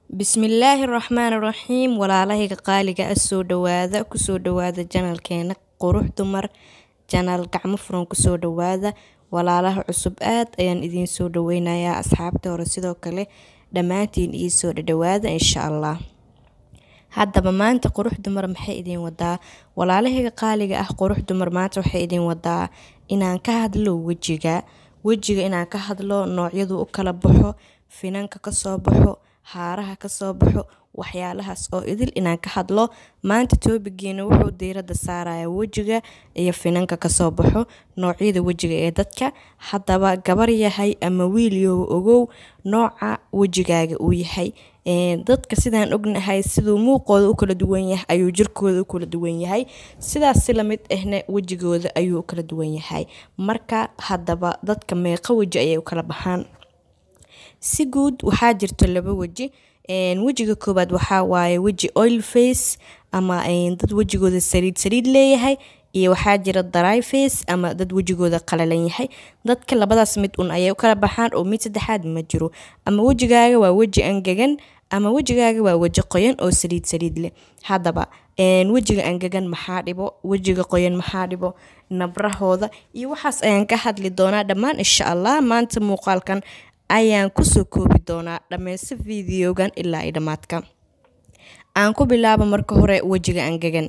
Bismillahirrahmanirrahiim. Walaalahayga qaaliga soo dhawaada kusoo dhawaada channelkeena qurux dumar channel gacmo furan kusoo dhawaada walaalaha cusub aad ayaan idin soo dhaweynayaa asxaabta hore sidoo kale dhamaantiin ii soo dhawaada insha Allah. Haddaba maanta qurux dumar maxay idin wadaa walaalahayga qaaliga qurux dumar maanta waxay idin wadaa inaan ka hadlo wajiga inaan ka hadlo noocyadu u kala baxo finanka ka soo baxo haaraha ka soo baxo waxyaalahaas oo idil inaan ka hadlo maanta topigeena wuxuu diirada saaraya wajiga iyo finanka ka soo baxo noocyada wajiga ee dadka. Haddaba gabar yahay ama wiil yow ogow nooca wajigaaga uu yahay dadka sidaan ognahay sidoo muuqooda u kala duwan yahay ayuu jirkooda u kala duwan yahay sidaas la mid ahna wajigooda ayuu kala duwan yahay. Marka haddaba dadka meeqa waji ayay u kala baxaan si guud waxaa jirto laba waji wajiga koobaad waxaa waaye waji oil face ama dad wajigooda saliid leeyahay iyo waxaa jira dry face ama dad wajigooda qalalan yahay. Dadka labadaas mid ayay u kala baxaan oo mid saddexaad ma jiro. Ama wajigaaga waa waji angagan ama wajigaaga waa waji qoyan oo saliid leh. Haddaba wajiga angagan maxaa dhibo wajiga qoyan maxaa dhibo nabrahooda iyo waxaas ayaan ka hadli doonaa dhammaan insha Allah. Maanta muuqaalkan ayaan ku soo koobi doonaa dhammaysta videogan ilaa dhamaadka. Aan ku bilaabo marka hore wajiga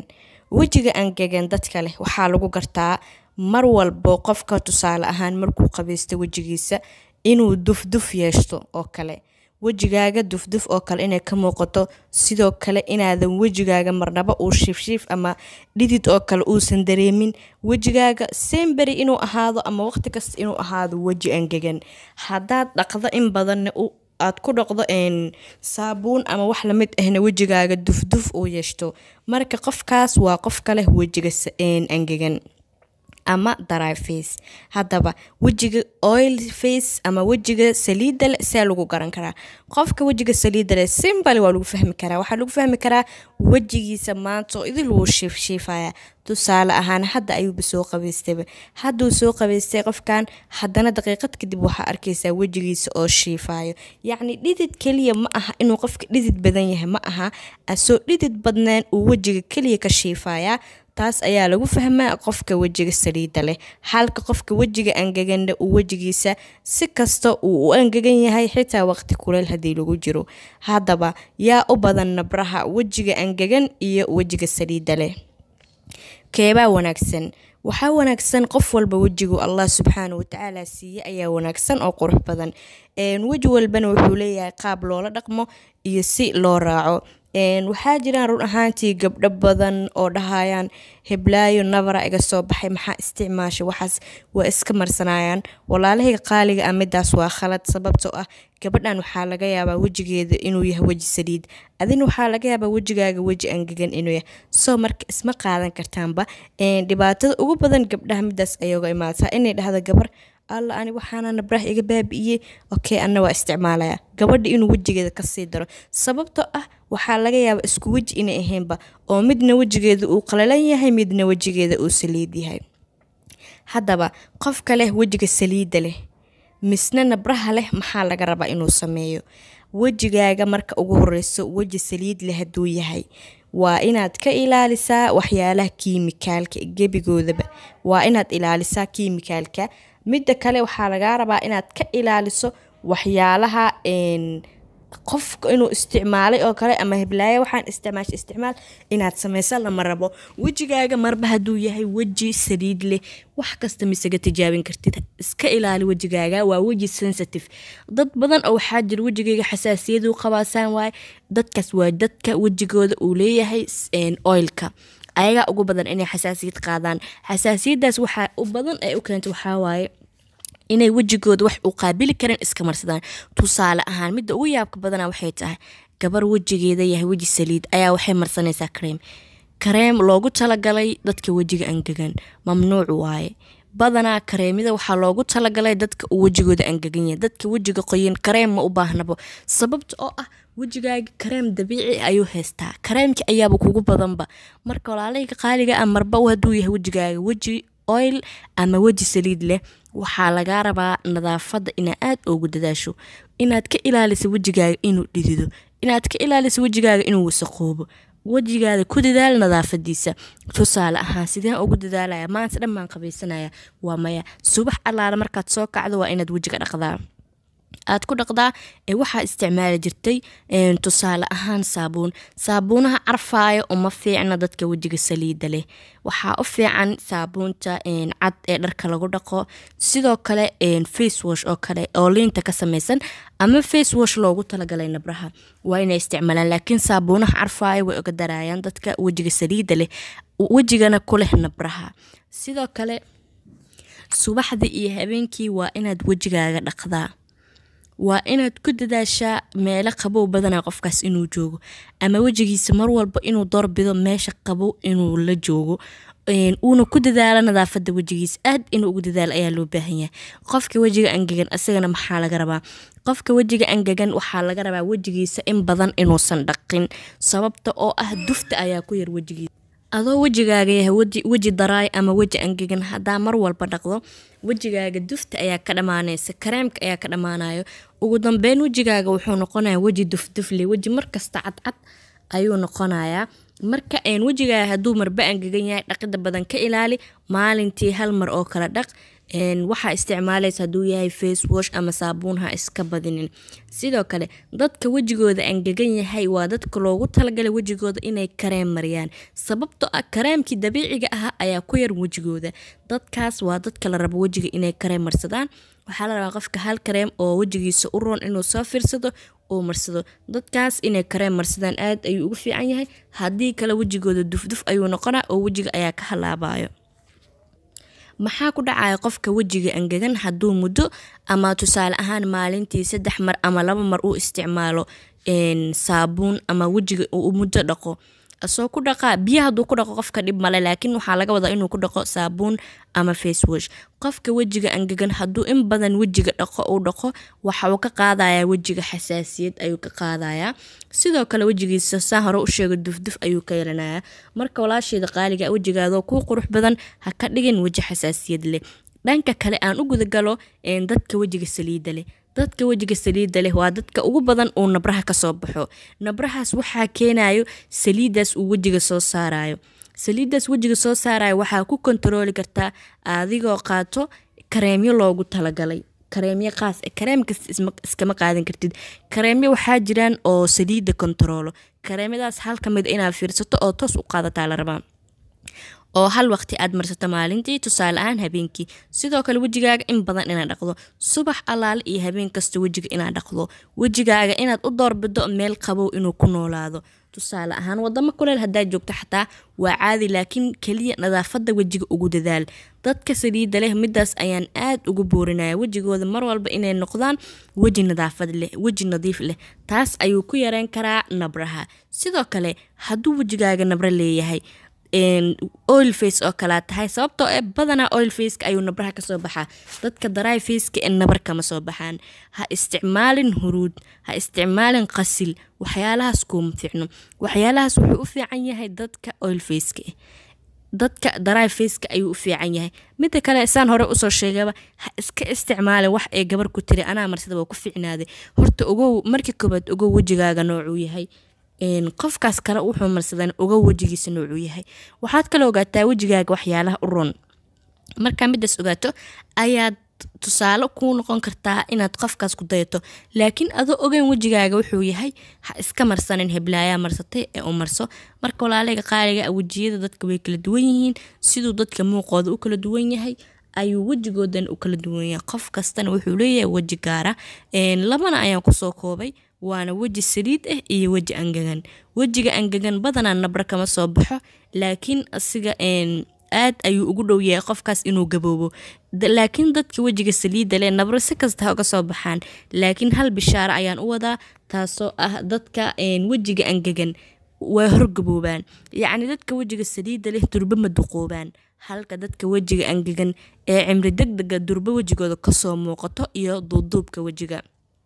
angagan dadka leh waxaa lagu gartaa mar walbo qofka tusaale ahaan markuu qabaysto wajigiisa inuu dufduf yeeshto oo kale wajigaaga dufduf oo kale inay ka muuqato sidoo kale inaadan wajigaaga marnaba uu shiif ama dhidid oo kale uusan dareemin wajigaaga semberi inuu ahaado ama waqti kasta inuu ahaado waji angagan. Haddaad dhaqdo in badan aad ku dhaqdo saabuun ama wax la mid ahna wajigaaga dufduf uu yeeshto marka qofkaas waa qof kale wajiga angagan ama dry face. Haddaba wajiga oil face ama wajiga saliida leh see lagu garan karaa qofka wajiga saliida leh simple waa lagu fahmi karaa waxaa lagu fahmi karaa wajigiisa maanta idil wuu shiifaya tusaale ahaan hadda ayuu soo qabaystay hadduu soo qabaystay qofkan haddana daqiiqad kadib waxaa arkaysaa wajigiisa oo shiifayo yacni dhidid kaliya ma aha inuu qofka dhidid badan yahay ma aha asoo dhidid badnaan uu wajiga kaliya ka shiifaya taas ayaa lagu fahmaa qofka wajiga saliida leh. Halka qofka wajiga angagan uu wajigiisa si kasta uu u angagan yahay xitaa waqti kuleel hadii lagu jiro. Haddaba yaa u badan nabraha wajiga angagan iyo wajiga saliida leh keebaa wanaagsan waxaa wanaagsan qof walba wajigu Allah subhanahu wa ta'ala siiye ayaa wanaagsan oo qurux badan waji walbana wuxuu leeyahay qaab loola dhaqmo iyo si loo raaco. Waxaa jiraan run ahaantii gabdho badan oo dhahayaan heblaayo nabara iga soo baxay maxaa isticmaashay waxaas waa iska marsanayaan walaalahayga qaaliga midaas waa khalad sababtoo gabadhan waxaa laga yaabaa wajigeeda inuu yahay waji saliid adina waxaa laga yaabaa wajigaaga waji angagan inuu yahay soo marka isma qaadan kartaanba dhibaatada ugu badan gabdhaha midaas ayaga imaataa inay dhahdo gabar alla ani waxaana nabraha iga baabi'iyay okay anna waa isticmaalaya gabadha inuu wajigeeda ka sii daro sababtoo waxaa laga yaabaa isku waji inay ahaynba oo midna wajigeeda uu qalalan yahay midna wajigeeda uu saliid yahay. Haddaba qofka leh wajiga saliida leh misna nabraha leh maxaa laga rabaa inuu sameeyo wajigaaga marka ugu horeyso waji saliid leh haduu yahay waa inaad ka ilaalisaa waxyaalaha kiimikaalka gebigoodaba waa inaad ilaalisaa kiimikaalka midda kale waxaa laga rabaa inaad ka ilaaliso waxyaalaha qofka inuu isticmaalay oo kale ama heblaayo waxaan isticmaal inaad sameeyso lama rabo wajigaaga marba haduu yahay waji saliid leh wax kasta misaga tijaabin kartid iska ilaali wajigaaga waa waji sensitive dad badan oo waxaa jira wajigaaga xasaasiyad uu qabaasaan waay dadkaas waa dadka wajigooda uu leeyahay oilka ayaga ugu badan inay xasaasiyad qaadaan xasaasiyadaas waxa u badan ay u keento waxa waaye inay wajigooda wax u qaabili karin iska marsadaan tusaale ahaan midda ugu yaabka badan waxay tahay gabar wajigeeda yahay waji saliid ayaa waxay marsanaysaa kareem loogu talagalay dadka wajiga angagan mamnuuc waaye badana kareemida waxaa loogu talagalay dadka wajigooda angagan yahay dadka wajiga qoyan kareem ma u baahnabo sababta oo wajigaaga kareem dabiici ayuu haystaa kareemka ayaaba kugu badanba marka walaalahayga qaaliga marba haduu yahay wajigaaga waji oil ama waji saliid leh waxaa laga rabaa nadaafada ina aad ugu dadaasho inaad ka ilaaliso wajigaaga inuu dhidido inaad ka ilaaliso wajigaaga inuu wasaqoobo wajigaada ku dadaal nadaafadiisa tusaale ahaan sideen ugu dadaalaya maanta dhammaan qabaysanaya waa maya subax allaala markaad soo kacdo waa inaad wajiga dhaqdaa aad ku dhaqdaa waxa isticmaali jirtay tusaale ahaan saabuunaha carfaayo uma fiicna dadka wajiga saliida leh waxa u fiican saabuunta cad ee dharka lagu dhaqo sidoo kale face wash oo kale oo liinta ka samaysan ama face wash loogu talagalay nabraha waa inay isticmaalaan laakiin saabuunaha carfaayo way uga darayaan dadka wajiga saliida leh wajigana ku leh nabraha sidoo kale subaxdii iyo habeenkii waa inaad wajigaaga dhaqdaa waa inaad ku dadaashaa meelo qabow badan qofkaas inuu joogo ama wajigiisa mar walba inuu doorbido meesha qabow inuu la joogo uuna ku dadaalo nadaafada wajigiisa aad inuu ugu dadaalo ayaa loo baahan yahay qofka wajiga angegan asagana maxaa laga rabaa qofka wajiga angegan waxaa laga rabaa wajigiisa in badan inuusan dhaqin sababta oo ah dufta ayaa ku yar wajigiisa adoo wajigaaga yahay waji daraay ama waji angegan hadaa mar walba dhaqdo wajigaaga dufta ayaa ka dhamaanaysa kareemka ayaa ka dhamaanayo ugu dambeyn wajigaaga wuxuu noqonayaa waji dufdufle waji markasta cadcad ayuu noqonayaa marka wajigaaga haduu marba angegan yahay dhaqida badan ka ilaali maalintii hal mar oo kala dhaq waxa isticmaalaysa haduu yahay face wash ama saabuunha iska badinin sidoo kale dadka wajigooda angegan yahay waa dadka loogu talagalay wajigooda inay kareem mariyaan sababtoo ah kareemkii dabiiciga ah ayaa ku yar wajigooda dadkaas waa dadka la rabo wajiga inay kareem marsadaan waxaa la rabaa qofka hal kareem oo wajigiisa u roon inuu soo fiirsado oo marsado dadkaas inay kareem marsadaan aad ayuu ugu fiican yahay haddii kale wajigooda dufduf ayuu noqonaa oo wajiga ayaa ka halaabayo maxaa ku dhacaya qofka wajiga angegan haduu muddo ama tusaale ahaan maalintii 3 mar ama 2 mar uu isticmaalo saabuun ama wajiga uu muddo dhaqo asoo ku dhaqa biyaha haduu ku dhaqo qofka dhib male laakiin waxa laga wadaa inuu ku dhaqo saabuun ama face wash qofka wajiga angegan haduu in badan wajiga dhaqo waxa uu ka qaadaya wajiga xasaasiyad ayuu ka qaadaya sidoo kale wajigiisa saan hore u sheegay dufduf ayuu ka yeelanaya marka walaasheeda qaaliga wajigaada ku qurux badan ha ka dhigin waji xasaasiyad leh dhanka kale aan u gudagalo dadka wajiga saliida leh dadka wajiga saliida leh waa dadka ugu badan oo nabraha ka soo baxo nabrahaas waxa keenayo saliidaas uu wajiga soo saarayo saliidaas wajiga soo saarayo waxa ku kontrooli kartaa adigoo qaato kareemyo loogu talagalay kareemyo qaas kareemka iskama qaadan kartid kareemyo waxa jiraan oo saliida kontroolo kareemadaas hal kamid inaad fiirsato oo toos u qaadataa la rabaa oo hal waqti aad marsato maalintii tusaale ahaan habeenkii sidoo kale wajigaaga in badan inaad dhaqdo subax alaal iyo habeen kasta wajiga inaad dhaqdo wajigaaga inaad u doorbido meel qabow inuu ku noolaado tusaale ahaan wadamo kuleel hadaa joogto xataa waa caadi laakiin kaliya nadaafada wajiga ugu dadaal dadka saliida leh midaas ayaan aad ugu boorinaya wajigooda mar walba inay noqdaan waji nadaafad leh waji nadiif leh taas ayuu ku yareen karaa nabraha sidoo kale haduu wajigaaga nabra leeyahay oil face oo kala tahay sababtoo badana oil face ayuu nabraha ka soo baxaa dadka dry face ka nabar kama soo baxaan ha isticmaalin huruud ha isticmaalin qasil waxyaalahaas kuma fiicno waxyaalahaas wuxuu u fiican yahay dadka oil face ka dadka dry face ka ayuu u fiican yahay mid kale saan hore u soo sheegaba ha iska isticmaalin wax ay gabar ku tiri anaa marsada waa ku fiicnaaday horta ogow markii koobaad ogow wajigaaga noocuu yahay qofkaas kale wuxuu marsadan uga wajigiisa noocuu yahay waxaad kale ogaataa wajigaaga waxyaalaha u roon marka midaas ogaato ayaad tusaale ku noqon kartaa inaad qofkaas ku dayato laakiin adoo ogeyn wajigaaga wuxuu yahay ha iska marsanin heblaaya marsatay ee u marso marka walaalayga qaaliga wajiyada dadka way kala duwan yihiin sidoo dadka muuqooda u kala duwan yahay ayuu wajigoodan u kala duwan yahay qof kastana wuxuu leeyahay waji gaar ah labana ayaan ku soo koobay waana waji saliid iyo waji angegan wajiga angegan badana nabra kama soo baxo laakiin asiga aad ayuu ugu dhow yahay qofkaas inuu gaboobo laakiin dadka wajiga saliida leh nabra si kasta uga soo baxaan laakiin hal bishaara ayaan u wadaa taasoo ah dadka wajiga angegan way horgaboobaan yacni dadka wajiga saliida leh durba ma duqoobaan halka dadka wajiga angegan ee cimri degdega durba wajigooda ka soo muuqato iyo duuduubka wajiga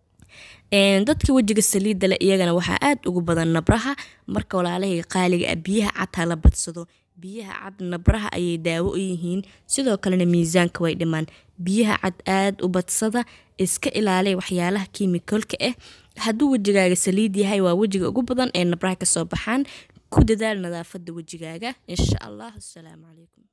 dadka wajiga saliida leh iyagana waxa aad ugu badan nabraha marka walaalahayga qaaliga biyaha cad la badsado biyaha cad nabraha ayay daawo u yihiin sidoo kale miisaanka way dhimaan biyaha cad aad u badsada iska ilaaliya waxyaalaha kiimikalka hadduu wajigaaga saliid yahay waa wajiga ugu badan ee nabraha ka soo baxaan ku dadaal nadaafada wajigaaga insha Allah. Assalaamu calaykum.